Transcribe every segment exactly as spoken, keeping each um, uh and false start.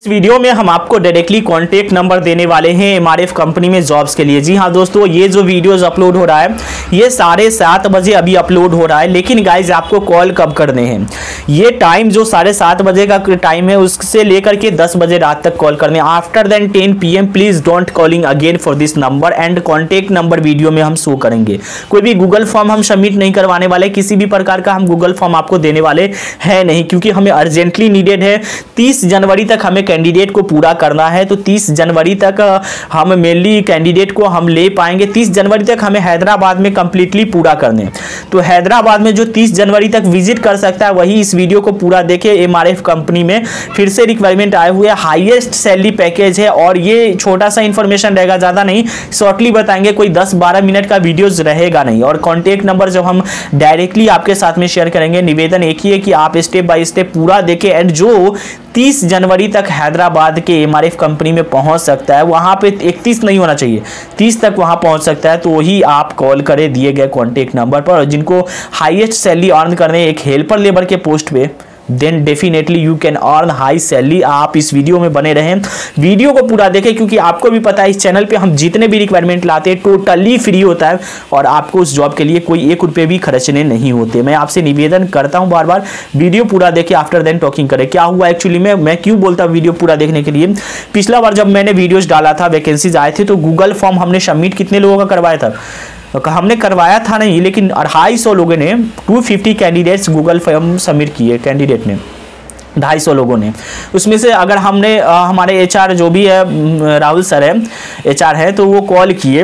इस वीडियो में हम आपको डायरेक्टली कॉन्टैक्ट नंबर देने वाले हैं एमआरएफ कंपनी में जॉब्स के लिए। जी हाँ दोस्तों, ये जो वीडियोस अपलोड हो रहा है ये साढ़े सात बजे अभी अपलोड हो रहा है, लेकिन गाइज आपको कॉल कब करने हैं, ये टाइम जो साढ़े सात बजे का टाइम है उससे लेकर के दस बजे रात तक कॉल करने। After then ten P M please don't calling again for this number and contact number video में हम शो करेंगे। कोई भी गूगल फॉर्म हम सबमिट नहीं करवाने वाले, किसी भी प्रकार का हम गूगल फॉर्म आपको देने वाले हैं नहीं, क्योंकि हमें अर्जेंटली नीडेड है। तीस जनवरी तक हमें कैंडिडेट को पूरा करना है, तो तीस जनवरी तक हम मेनली कैंडिडेट को हम ले पाएंगे। तीस जनवरी तक हमें हैदराबाद में कंप्लीटली पूरा करने, तो हैदराबाद में जो तीस जनवरी तक विजिट कर सकता है वही इस वीडियो को पूरा देखे। एमआरएफ कंपनी में फिर से रिक्वायरमेंट आए हुए, हाईएस्ट सैलरी पैकेज है और ये छोटा सा इंफॉर्मेशन रहेगा, ज़्यादा नहीं, शॉर्टली बताएंगे, कोई दस बारह मिनट का वीडियोज रहेगा नहीं। और कॉन्टैक्ट नंबर जब हम डायरेक्टली आपके साथ में शेयर करेंगे, निवेदन एक ही है कि आप स्टेप बाय स्टेप पूरा देखें एंड जो तीस जनवरी तक हैदराबाद के एमआरएफ कंपनी में पहुंच सकता है, वहां पे इकतीस नहीं होना चाहिए, तीस तक वहां पहुंच सकता है, तो वही आप कॉल करें दिए गए कॉन्टैक्ट नंबर पर। और जिनको हाईएस्ट सैलरी अर्न करने एक हेल्पर लेबर के पोस्ट पे, then definitely you can earn high salary. आप इस वीडियो में बने रहें, वीडियो को पूरा देखें, क्योंकि आपको भी पता है इस चैनल पे हम जितने भी रिक्वायरमेंट लाते हैं टोटली फ्री होता है और आपको उस जॉब के लिए कोई एक रुपये भी खर्चने नहीं होते। मैं आपसे निवेदन करता हूं बार बार, वीडियो पूरा देखें, आफ्टर देन टॉकिंग करें। क्या हुआ एक्चुअली में, मैं क्यों बोलता हूं वीडियो पूरा देखने के लिए, पिछला बार जब मैंने वीडियोज डाला था, वैकेंसीज आए थे, तो गूगल फॉर्म हमने सबमिट कितने लोगों का करवाया था, हमने करवाया था नहीं, लेकिन अढ़ाई सौ लोगों ने, two fifty candidates Google form submit किए, कैंडिडेट ने ढाई सौ लोगों ने। उसमें से अगर हमने आ, हमारे एचआर जो भी है, राहुल सर है एचआर है, तो वो कॉल किए,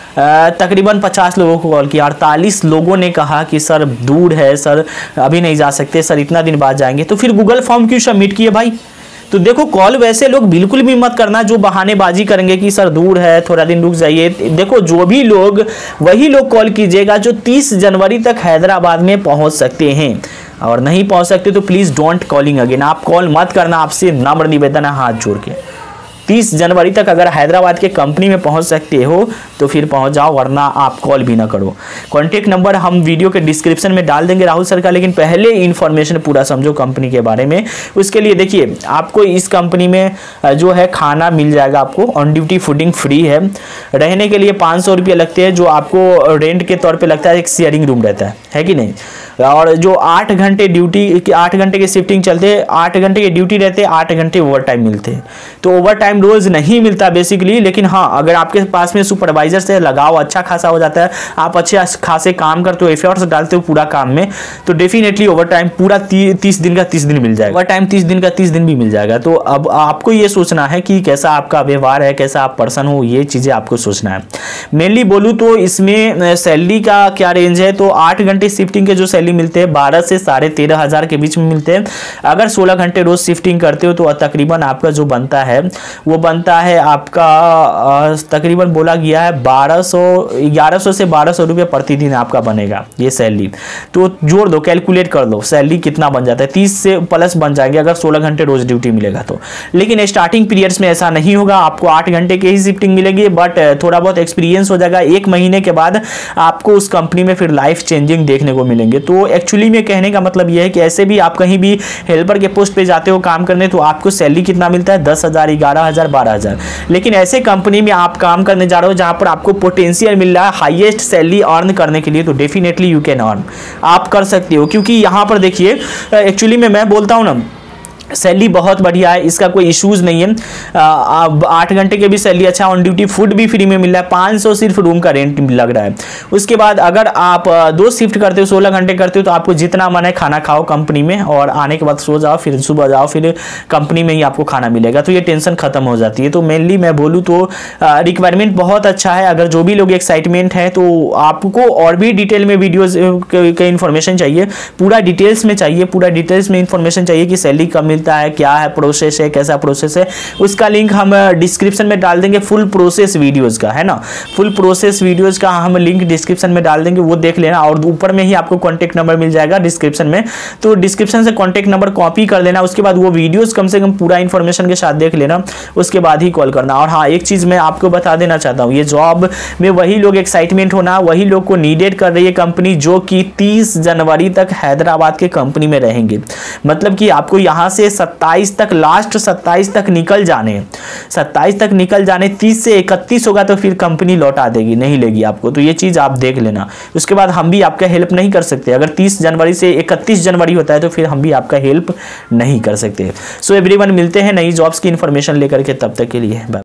तकरीबन पचास लोगों को कॉल किया, अड़तालीस लोगों ने कहा कि सर दूर है, सर अभी नहीं जा सकते, सर इतना दिन बाद जाएंगे। तो फिर गूगल फॉर्म क्यों सबमिट किए भाई? तो देखो, कॉल वैसे लोग बिल्कुल भी मत करना जो बहानेबाजी करेंगे कि सर दूर है, थोड़ा दिन रुक जाइए। देखो, जो भी लोग, वही लोग कॉल कीजिएगा जो तीस जनवरी तक हैदराबाद में पहुंच सकते हैं, और नहीं पहुंच सकते तो प्लीज डोंट कॉलिंग अगेन। आप कॉल मत करना, आपसे नम्र निवेदन है हाथ जोड़ के। तीस जनवरी तक अगर हैदराबाद के कंपनी में पहुंच सकते हो तो फिर पहुंच जाओ, वरना आप कॉल भी ना करो। कॉन्टैक्ट नंबर हम वीडियो के डिस्क्रिप्शन में डाल देंगे राहुल सर का, लेकिन पहले इन्फॉर्मेशन पूरा समझो कंपनी के बारे में। उसके लिए देखिए, आपको इस कंपनी में जो है खाना मिल जाएगा, आपको ऑन ड्यूटी फूडिंग फ्री है, रहने के लिए पाँच सौ रुपये लगते हैं, जो आपको रेंट के तौर पर लगता है, एक शेयरिंग रूम रहता है, है कि नहीं। और जो आठ घंटे ड्यूटी, आठ घंटे की शिफ्टिंग चलते हैं, आठ घंटे की ड्यूटी रहते हैं, आठ घंटे ओवर टाइम मिलते हैं। तो ओवर टाइम रोज नहीं मिलता बेसिकली, लेकिन हाँ, अगर आपके पास में सुपरवाइजर से लगाव अच्छा खासा हो जाता है, आप अच्छे खासे काम करते हो, एफर्ट्स डालते हो पूरा काम में, तो डेफिनेटली ओवर टाइम पूरा ती, तीस दिन का तीस दिन मिल जाएगा, ओवर टाइम तीस दिन का तीस दिन भी मिल जाएगा। तो अब आपको ये सोचना है कि कैसा आपका व्यवहार है, कैसा आप पर्सन हो, ये चीजें आपको सोचना है। मेनली बोलूँ तो इसमें सैलरी का क्या रेंज है, तो आठ घंटे शिफ्टिंग के जो सैलरी मिलते हैं बारह से साढ़े तेरह हजार के बीच में मिलते हैं। अगर सोलह घंटे रोज शिफ्टिंग करते हो तो तकरीबन आपका जो बनता है वो बनता है आपका तकरीबन बोला गया है बारह सौ ग्यारह सौ से बारह सौ रुपये प्रतिदिन आपका बनेगा ये सैलरी। तो जोड़ दो, कैलकुलेट कर लो सैलरी कितना बन जाता है, तीस से प्लस बन जाएंगे अगर सोलह घंटे रोज ड्यूटी मिलेगा तो। लेकिन स्टार्टिंग पीरियड्स में ऐसा नहीं होगा, आपको आठ घंटे की ही शिफ्टिंग मिलेगी, बट थोड़ा बहुत एक्सपीरियंस हो जाएगा। एक महीने के बाद आपको उस कंपनी में फिर लाइफ चेंजिंग देखने को मिलेंगे। तो एक्चुअली में कहने का मतलब यह है कि ऐसे भी आप कहीं भी हेल्पर के पोस्ट पे जाते हो काम करने, तो आपको सैलरी कितना मिलता है, दस हजार ग्यारह हजार बारह हजार। लेकिन ऐसे कंपनी में आप काम करने जा रहे हो जहां पर आपको पोटेंशियल मिल रहा है हाईएस्ट सैलरी अर्न करने के लिए, तो डेफिनेटली यू कैन अर्न, आप कर सकते हो। क्योंकि यहां पर देखिए, एक्चुअली में मैं बोलता हूं ना, सैलरी बहुत बढ़िया है, इसका कोई इश्यूज नहीं है। आठ घंटे के भी सैलरी अच्छा, ऑन ड्यूटी फूड भी फ्री में मिल रहा है, पाँच सौ सिर्फ रूम का रेंट लग रहा है। उसके बाद अगर आप दो शिफ्ट करते हो, सोलह घंटे करते हो, तो आपको जितना मन है खाना खाओ कंपनी में, और आने के बाद सो जाओ, फिर सुबह जाओ, फिर कंपनी में ही आपको खाना मिलेगा, तो ये टेंशन खत्म हो जाती है। तो मेनली मैं बोलूँ तो रिक्वायरमेंट बहुत अच्छा है। अगर जो भी लोग एक्साइटमेंट है, तो आपको और भी डिटेल में वीडियोज का इन्फॉर्मेशन चाहिए, पूरा डिटेल्स में चाहिए, पूरा डिटेल्स में इंफॉर्मेशन चाहिए कि सैलरी कब मिलता है, क्या है प्रोसेस है, कैसा प्रोसेस है, उसका लिंक हम डिस्क्रिप्शन में डाल देंगे। फुल प्रोसेस वीडियोस का है ना, फुल प्रोसेस वीडियोस का हम लिंक डिस्क्रिप्शन में डाल देंगे, वो देख लेना। और ऊपर में ही आपको कॉन्टैक्ट नंबर मिल जाएगा डिस्क्रिप्शन में, तो डिस्क्रिप्शन से कॉन्टैक्ट नंबर कॉपी कर लेना। उसके बाद वो वीडियोस कम से कम पूरा इन्फॉर्मेशन के साथ देख लेना, उसके बाद ही कॉल करना। और हाँ, एक चीज मैं आपको बता देना चाहता हूँ, ये जॉब में वही लोग एक्साइटमेंट होना, वही लोग को नीडेड कर रही है कंपनी जो कि तीस जनवरी तक हैदराबाद के कंपनी में रहेंगे। मतलब कि आपको यहाँ से से सत्ताईस तक, लास्ट सत्ताईस तक निकल जाने, सत्ताईस तक निकल जाने, तीस से इकतीस होगा तो फिर कंपनी लौटा देगी, नहीं लेगी आपको। तो ये चीज़ आप देख लेना। उसके बाद हम भी आपका हेल्प नहीं कर सकते। अगर तीस जनवरी से इकतीस जनवरी होता है तो फिर हम भी आपका हेल्प नहीं कर सकते। सो एवरीवन, मिलते हैं नई जॉब्स की इन्फॉर्मेशन लेकर के, तब तक के लिए बाय।